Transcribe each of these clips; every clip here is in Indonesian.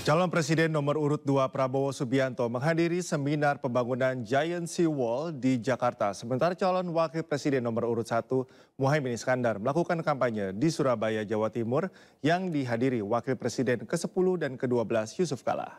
Calon Presiden nomor urut 2 Prabowo Subianto menghadiri seminar pembangunan Giant Sea Wall di Jakarta. Sementara calon Wakil Presiden nomor urut 1 Muhaimin Iskandar melakukan kampanye di Surabaya, Jawa Timur yang dihadiri Wakil Presiden ke-10 dan ke-12 Yusuf Kala.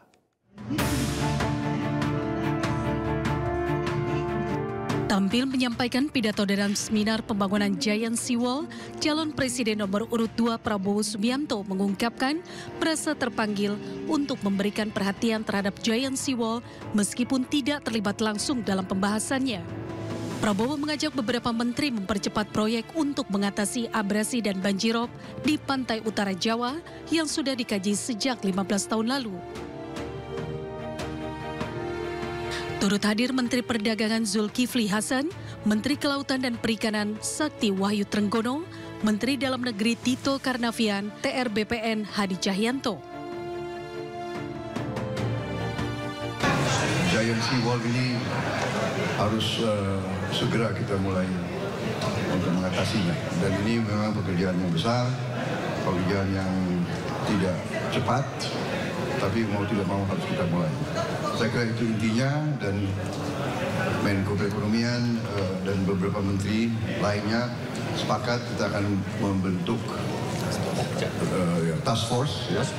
Tampil menyampaikan pidato dalam seminar pembangunan Giant Sea Wall, calon Presiden nomor urut 2 Prabowo Subianto mengungkapkan merasa terpanggil untuk memberikan perhatian terhadap Giant Sea Wall meskipun tidak terlibat langsung dalam pembahasannya. Prabowo mengajak beberapa menteri mempercepat proyek untuk mengatasi abrasi dan banjirop di pantai utara Jawa yang sudah dikaji sejak 15 tahun lalu. Turut hadir Menteri Perdagangan Zulkifli Hasan, Menteri Kelautan dan Perikanan Sakti Wahyu Trenggono, Menteri Dalam Negeri Tito Karnavian, TR BPN Hadi Cahyanto. Giant Sea Wall ini harus segera kita mulai untuk mengatasinya. Dan ini memang pekerjaan yang besar, pekerjaan yang tidak cepat, tapi mau tidak mau harus kita mulai. Saya kira itu intinya, dan Menko Perekonomian dan beberapa menteri lainnya sepakat kita akan membentuk task force. Ya.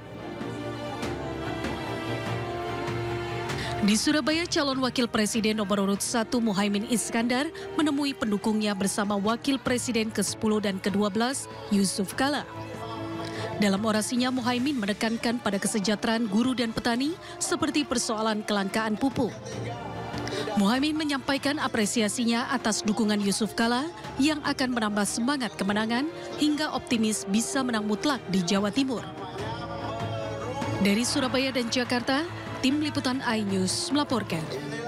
Di Surabaya, calon Wakil Presiden nomor urut 1 Muhaimin Iskandar menemui pendukungnya bersama Wakil Presiden ke-10 dan ke-12 Yusuf Kala. Dalam orasinya, Muhaimin menekankan pada kesejahteraan guru dan petani seperti persoalan kelangkaan pupuk. Muhaimin menyampaikan apresiasinya atas dukungan Yusuf Kala yang akan menambah semangat kemenangan hingga optimis bisa menang mutlak di Jawa Timur. Dari Surabaya dan Jakarta, tim liputan iNews melaporkan.